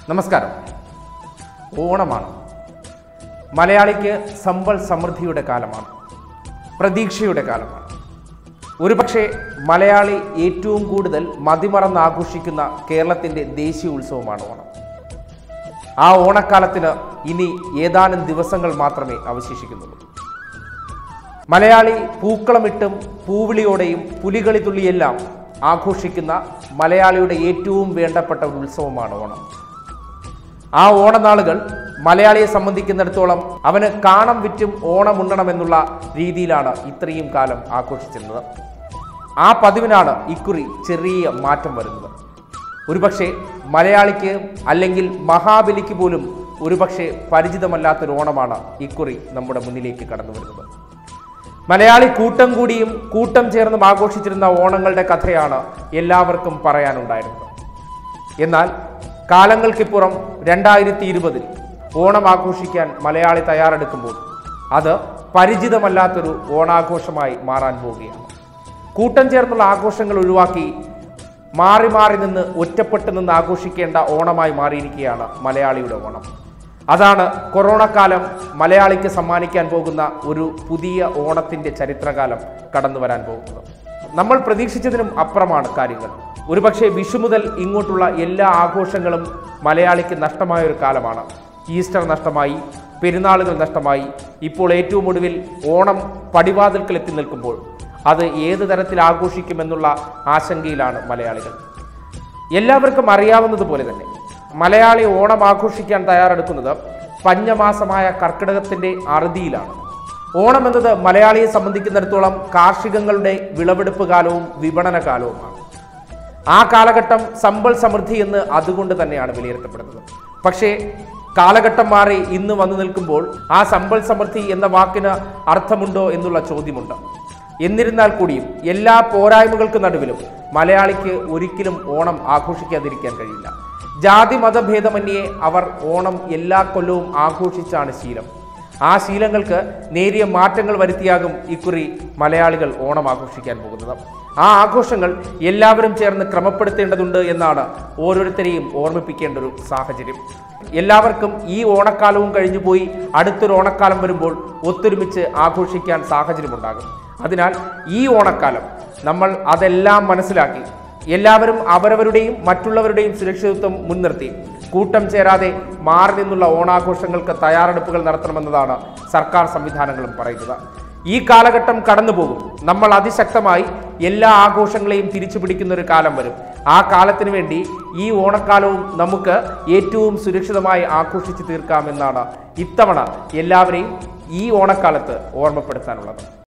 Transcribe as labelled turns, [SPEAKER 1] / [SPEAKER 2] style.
[SPEAKER 1] നമസ്കാരം. ഓണമാണ്. മലയാളിക്ക് സമ്പൽ സമൃദ്ധിയുടെ കാലമാണ്, പ്രതീക്ഷയുടെ കാലമാണ്. ഒരുപക്ഷെ മലയാളി ഏറ്റവും കൂടുതൽ മതിമറന്ന് ആഘോഷിക്കുന്ന കേരളത്തിൻ്റെ ദേശീയ ഉത്സവമാണ് ഓണം. ആ ഓണക്കാലത്തിന് ഇനി ഏതാനും ദിവസങ്ങൾ മാത്രമേ അവശേഷിക്കുന്നുള്ളൂ. മലയാളി പൂക്കളമിട്ടും പൂവിളിയോടെയും പുലികളി തുള്ളിയെല്ലാം ആഘോഷിക്കുന്ന മലയാളിയുടെ ഏറ്റവും വേണ്ടപ്പെട്ട ഒരു ഉത്സവമാണ് ഓണം. ആ ഓണനാളുകൾ മലയാളിയെ സംബന്ധിക്കുന്നിടത്തോളം അവന് കാണം വിറ്റും ഓണം ഉണ്ണണമെന്നുള്ള രീതിയിലാണ് ഇത്രയും കാലം ആഘോഷിച്ചിരുന്നത്. ആ പതിവിനാണ് ഇക്കുറി ചെറിയ മാറ്റം വരുന്നത്. ഒരുപക്ഷെ മലയാളിക്ക് അല്ലെങ്കിൽ മഹാബലിക്ക് പോലും ഒരുപക്ഷെ പരിചിതമല്ലാത്തൊരു ഓണമാണ് ഇക്കുറി നമ്മുടെ മുന്നിലേക്ക് കടന്നു വരുന്നത്. മലയാളി കൂട്ടം കൂടിയും കൂട്ടം ചേർന്നും ആഘോഷിച്ചിരുന്ന ഓണങ്ങളുടെ കഥയാണ് എല്ലാവർക്കും പറയാനുണ്ടായിരുന്നത്. എന്നാൽ കാലങ്ങൾക്കിപ്പുറം 2020 ഓണം ആഘോഷിക്കാൻ മലയാളി തയ്യാറെടുക്കുമ്പോൾ അത് പരിചിതമല്ലാത്തൊരു ഓണാഘോഷമായി മാറാൻ പോവുകയാണ്. കൂട്ടം ചേർന്നുള്ള ആഘോഷങ്ങൾ ഒഴിവാക്കി മാറി മാറി നിന്ന് ഒറ്റപ്പെട്ട് നിന്ന് ആഘോഷിക്കേണ്ട ഓണമായി മാറിയിരിക്കുകയാണ് മലയാളിയുടെ ഓണം. അതാണ് കൊറോണ കാലം മലയാളിക്ക് സമ്മാനിക്കാൻ പോകുന്ന ഒരു പുതിയ ഓണത്തിൻ്റെ ചരിത്രകാലം കടന്നു വരാൻ പോകുന്നത്. നമ്മൾ പ്രതീക്ഷിച്ചതിനും അപ്പുറമാണ് കാര്യങ്ങൾ. ഒരുപക്ഷെ വിഷു മുതൽ ഇങ്ങോട്ടുള്ള എല്ലാ ആഘോഷങ്ങളും മലയാളിക്ക് നഷ്ടമായ ഒരു കാലമാണ്. ഈസ്റ്റർ നഷ്ടമായി, പെരുന്നാളുകൾ നഷ്ടമായി. ഇപ്പോൾ ഏറ്റവും ഒടുവിൽ ഓണം പടിവാതിൽക്കൽ എത്തി നിൽക്കുമ്പോൾ അത് ഏത് തരത്തിൽ ആഘോഷിക്കുമെന്നുള്ള ആശങ്കയിലാണ് മലയാളികൾ. എല്ലാവർക്കും അറിയാവുന്നതുപോലെ തന്നെ മലയാളി ഓണം ആഘോഷിക്കാൻ തയ്യാറെടുക്കുന്നത് പഞ്ഞമാസമായ കർക്കിടകത്തിൻ്റെ അറുതിയിലാണ്. ഓണം എന്നത് മലയാളിയെ സംബന്ധിക്കുന്നിടത്തോളം കാർഷികങ്ങളുടെ വിളവെടുപ്പ് കാലവും വിപണന കാലവുമാണ്. ആ കാലഘട്ടം സമ്പൽ സമൃദ്ധി എന്ന് അതുകൊണ്ട് തന്നെയാണ് വിലയിരുത്തപ്പെടുന്നത്. പക്ഷേ കാലഘട്ടം മാറി ഇന്ന് വന്നു നിൽക്കുമ്പോൾ ആ സമ്പൽ സമൃദ്ധി എന്ന വാക്കിന് അർത്ഥമുണ്ടോ എന്നുള്ള ചോദ്യമുണ്ട്. എന്നിരുന്നാൽ കൂടിയും എല്ലാ പോരായ്മകൾക്ക് നടുവിലും മലയാളിക്ക് ഒരിക്കലും ഓണം ആഘോഷിക്കാതിരിക്കാൻ കഴിയില്ല. ജാതി മതഭേദമന്യേ അവർ ഓണം എല്ലാ കൊല്ലവും ആഘോഷിച്ചാണ് ശീലം. ആ ശീലങ്ങൾക്ക് നേരിയ മാറ്റങ്ങൾ വരുത്തിയാകും ഇക്കുറി മലയാളികൾ ഓണം ആഘോഷിക്കാൻ പോകുന്നത്. ആ ആഘോഷങ്ങൾ എല്ലാവരും ചേർന്ന് ക്രമപ്പെടുത്തേണ്ടതുണ്ട് എന്നാണ് ഓരോരുത്തരെയും ഓർമ്മിപ്പിക്കേണ്ട ഒരു സാഹചര്യം. എല്ലാവർക്കും ഈ ഓണക്കാലവും കഴിഞ്ഞു പോയി അടുത്തൊരു ഓണക്കാലം വരുമ്പോൾ ഒത്തൊരുമിച്ച് ആഘോഷിക്കാൻ സാഹചര്യമുണ്ടാകും. അതിനാൽ ഈ ഓണക്കാലം നമ്മൾ അതെല്ലാം മനസ്സിലാക്കി എല്ലാവരും അവരവരുടെയും മറ്റുള്ളവരുടെയും സുരക്ഷിതത്വം മുൻനിർത്തി കൂട്ടം ചേരാതെ മാറി നിന്നുള്ള ഓണാഘോഷങ്ങൾക്ക് തയ്യാറെടുപ്പുകൾ നടത്തണമെന്നതാണ് സർക്കാർ സംവിധാനങ്ങളും പറയുന്നത്. ഈ കാലഘട്ടം കടന്നുപോകും. നമ്മൾ അതിശക്തമായി എല്ലാ ആഘോഷങ്ങളെയും തിരിച്ചു പിടിക്കുന്ന ഒരു കാലം വരും. ആ കാലത്തിന് വേണ്ടി ഈ ഓണക്കാലവും നമുക്ക് ഏറ്റവും സുരക്ഷിതമായി ആഘോഷിച്ച് തീർക്കാമെന്നാണ് ഇത്തവണ എല്ലാവരെയും ഈ ഓണക്കാലത്ത് ഓർമ്മപ്പെടുത്താനുള്ളത്.